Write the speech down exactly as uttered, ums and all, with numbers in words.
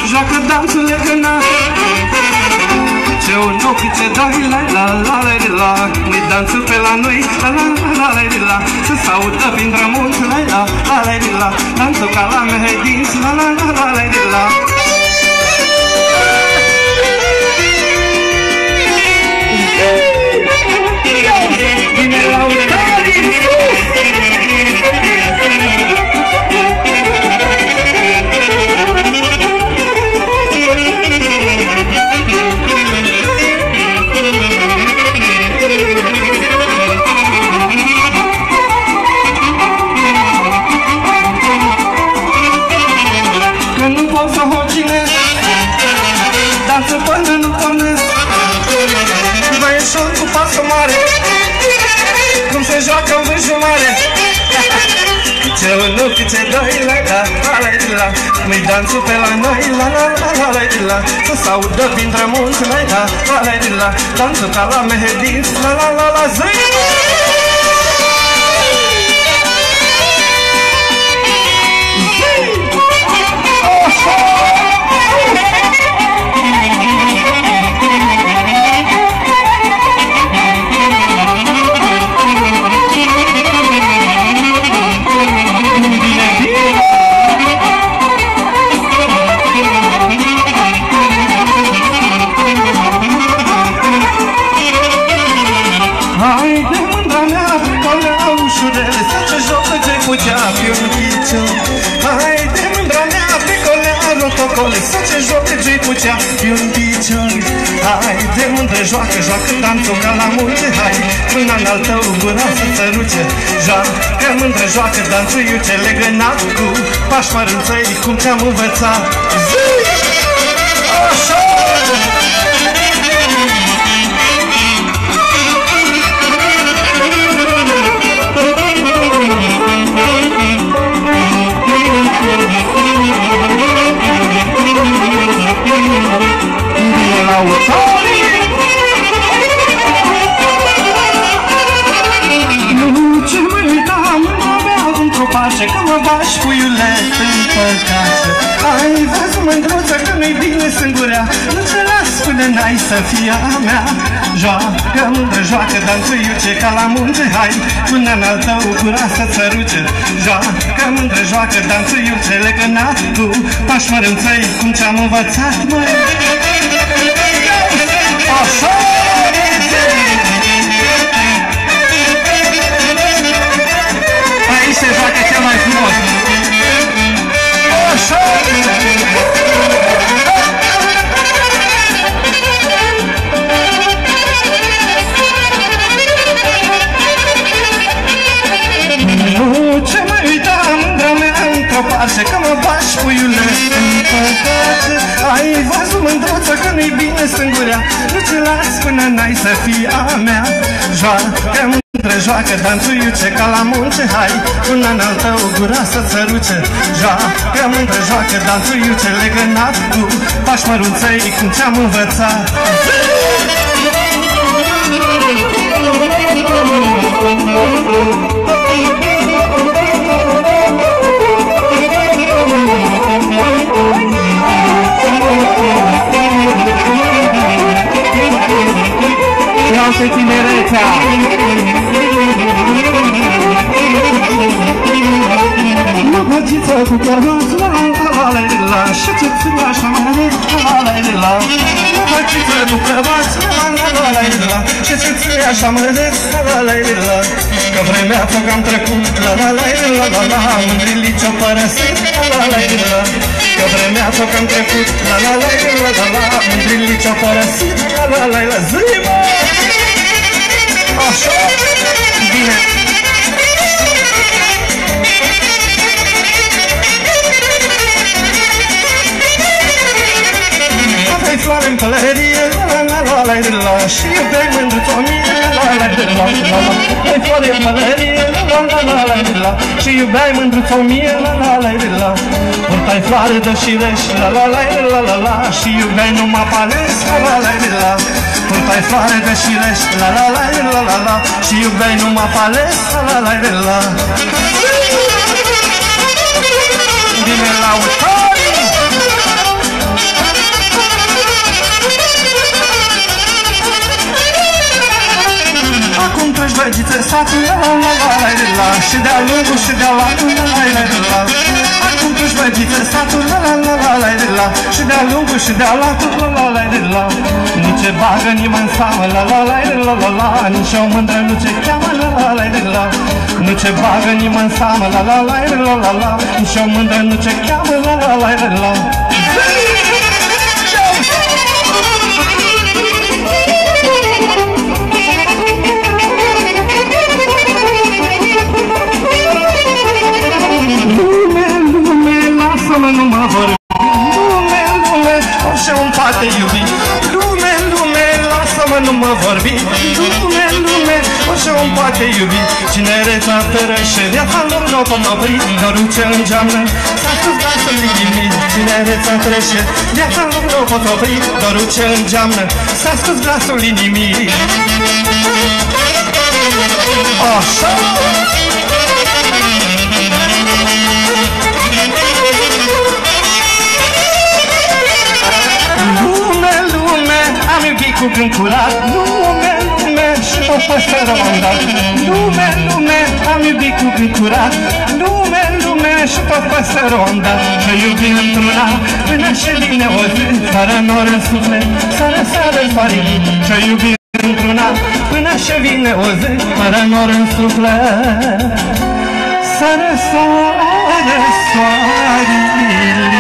joacă dansul legănat. Ce un ochi, ce dai, la la la la la, nu-i dansul pe la noi, la la la la la, să s-audă prin drămunți, la la la la la, dansul ca la mehedinți, la la la la la la. Vine la Italia! Când nu pot să hocinesc, dansă până nu pornesc, băieșor cu pasă mare, cum se joacă în vârșul mare. Ce unu, ce doi, la la la la la, nu-i dansul pe la noi, la la la la la la, să s-audă printre munți, la la la la la, dansul ca la mehedinți, la la la la zi. Haide, mândra mea, picolea, rotocole, să ce joacă ce-i pucea pe un picior. Haide, mândră, joacă, joacă danțul ca la munte. Hai, până în-al tău gura să țăruce. Joacă, mândră, joacă danțul iuce legănat cu pași mărânțăi, cum ți-am învățat. Așa! Nu ce mă uitam, mă beau într-o pașă, că mă bași puiulet în păcașă. Ai văzut, mândruță, că nu-i bine sângurea, nu te las până n-ai să fie a mea. Joacă, mândră, joacă, danțul iuce ca la munte. Hai, până n-al tău gura să țăruce. Joacă, mândră, joacă, danțul iuce legănat cu pași mărânțăi, cum ți-am învățat, măi. Așa! Aici se joacă cel mai frumos. Așa! Nu ce mă uitam, mândra mea, într-o pașă, că mă bași puiule în păcașă. Ai văzut, mândruță, că nu-i bine sângurea, nu te las până n-ai să fii a mea. Joacă, mândră, joacă, danțul iuce ca la munce. Hai, până în-al tău gura să țăruce. Joacă, mândră, joacă, danțul iuce legănat cu pași mărunțăi, cum ți-am învățat. Iau-te tinerețea! Mă băgiță cu cărbați, la la la la la, și ce-ți așa mare, la la la la. Mă băgiță cu cărbați, la la la la la, și ce-ți așa mare, la la la la. Că vremea făc-am trecut, la la la la la la, mândrilici o părăsit, la la la la. Că vremea făc-am trecut, la la la la la la, mândrilici o părăsit, la la la la. Zi-mă! Așa! Bine! Aveai floare în pălărie, la la la la la la, și iubeai mândruț o mie, la la la la la la. Aveai floare în pălărie, la la la la la la, și iubeai mândruț o mie, la la la la la. Purtai floare de șireș, la la la la la la, și iubeai numai pales, la la la la la. Purtai floare de șireș, la la la la la la, și iubeai numai pales, la la la la la. Vine la Italia! văgiță satul, la la la la la la, și de-a lungul și de-a latul, la la la la la. Acum tu-și văgiță satul, la la la la la la, și de-a lungul și de-a latul, la la la la la. Nu ce bagă nimeni în seamă, la la la la la la, nici o mândră nu ce cheamă, la la la la la. Nu ce bagă nimeni în seamă, la la la la la la, nici o mândră nu ce cheamă, la la la la la. Lume, lume, lasă-mă, nu mă vorbi. Lume, lume, orice om poate iubi. Lume, lume, lasă-mă, nu mă vorbi. Lume, lume, orice om poate iubi. Cinereța tărășe, viața lor n-o pot opri. Dorul ce îngeamnă, s-a spus glasul inimii. Cinereța tărășe, viața lor n-o pot opri. Dorul ce îngeamnă, s-a spus glasul inimii. Așa! Lume, lume, am iubit cu gând curat. Lume, lume, și o păsără m-am dat. Lume, lume, am iubit cu gând curat. Lume, lume, și o păsără m-am dat. Să iubim într-una până și vine o zi, sară nor în suflet, sară sară soare. Să iubim într-una până și vine o zi, sară nor în suflet, sară sară soare.